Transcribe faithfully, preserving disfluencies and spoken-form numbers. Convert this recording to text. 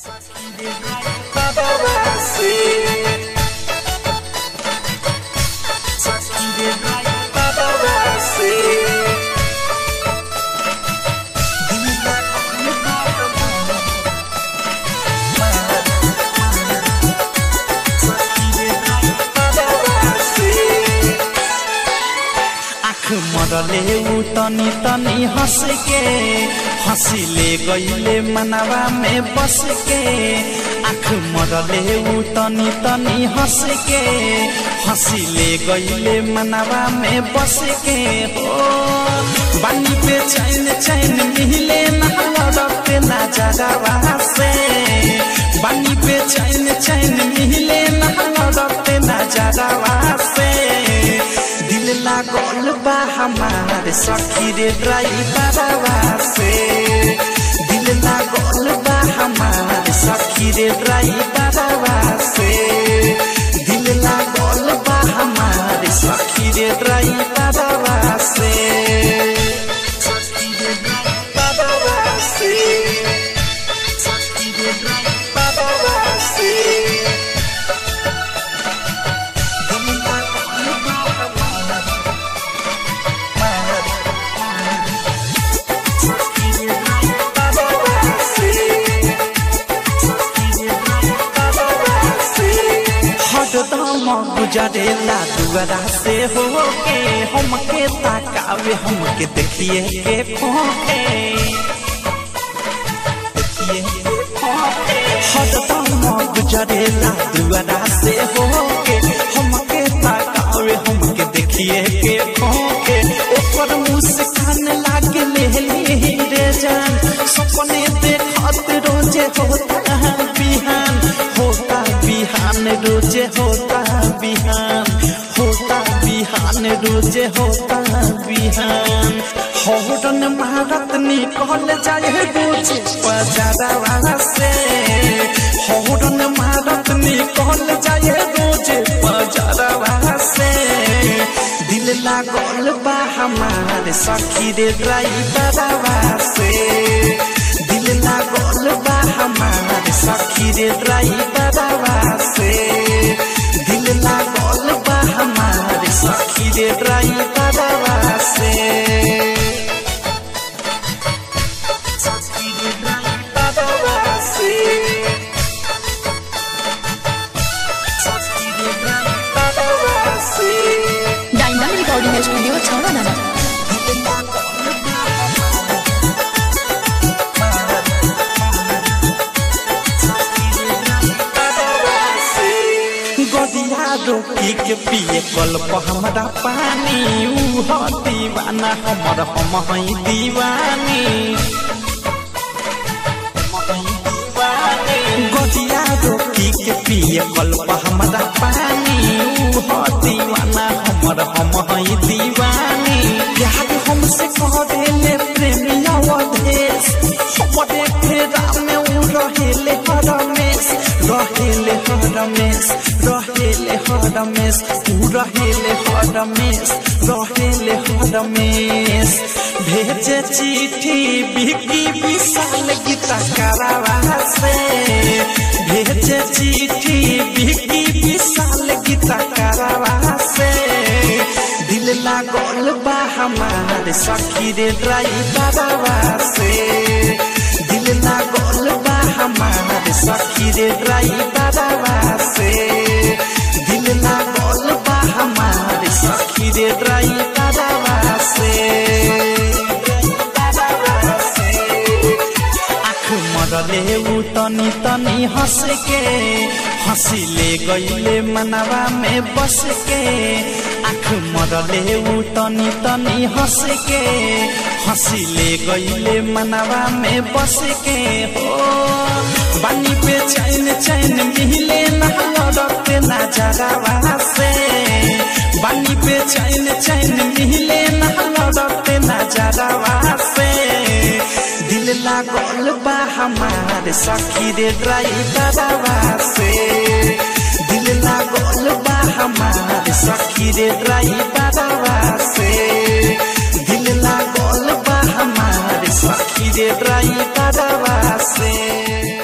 मरले उ तनी तनी हंस के हंसी ले गईले मनवा में बस के आँख मरले उ तनी तनी हंस के हंसी ले गईले मनवा में बस के हो बानी पे चैन चैन मिले ना लड़ते ना जगवा से बानी पे चैन चैन मिले ना लड़ते ना जगवा से दिल लागल बा हमारे सखी रे ड्राइवरवा से दिल लागल बा हमारे सखी रे ड्राइवरवा से दिल लागल बा हमारे सखी रे ड्राइवरवा से सखी रे ड्राइवरवा से सखी रे ड्राइवरवा से गुजरेला दुआरा से हो के हमके ताकावे हमके देखिए के खोके हरदम गुजरेला दुआरा से हो के हमके ताकावे हमके देखिए के खोके ऊपर मुस्कान लागे ले रे जान सपने देखत रोजे होता बिहान होता बिहान रोजे होता बिहान होता बिहान रोजे होता बिहान हौरन महारत निकल जाए रोजे बजारवा से हौरन महारत निकल जाए रोजे बजारवा से दिल लागल बा हमारे सखी रे ड्राइवरवा से दिल लागल बा हमारे सखी रे ड्राइवरवा से दिल लागल बा हमारे सखी रे ड्राइवरवा से सखी रे ड्राइवरवा से सखी रे ड्राइवरवा से डायमंड रिकॉर्डिंग स्टूडियो छोड़ा ना रोकी के पिए कल्प हमारा पानी ऊ हो दीवाना हमर हम हई दीवानी गोदिया रोकी के पिए कल्प हमारा पानी ऊ हो दीवाना हमर हम हई दीवानी प्यार हमसे करेले प्रेमिया वधेश हमरे फेरा में ऊ रहेले हरमेश रहेले हरमेश रहेले हरमेश तू रहेले हरमेश रहेले हरमेश भेजे चिट्ठी बिकी विशाल गीता करावा से भेजे चिट्ठी बिकी विशाल गीता करावा से दिल लागल बा हमारे सखी रे ड्राइवरवा से दिल लागल बा हमारे सखी रे ड्राइवरवा से दिल लागल बा हमारे सखी रे ड्राइवरवा से आँख मरले उ तनी तनी हंस के हंसी ले गईले मनवा में बस के आँख मरले उ तनी तनी हंस के हंसी ले गईले मनवा में बस के हो बानी पे चैन चैन मिले ना लड़ते ना जगवा से बानी पे चैन चैन मिले ना लड़ते ना जगवा से दिल लागल बा हमारे सखी रे ड्राइवरवा से दिल लागल बा हमारे सखी रे ड्राइवरवा से दिल लागल बा हमारे सखी रे ड्राइवरवा से।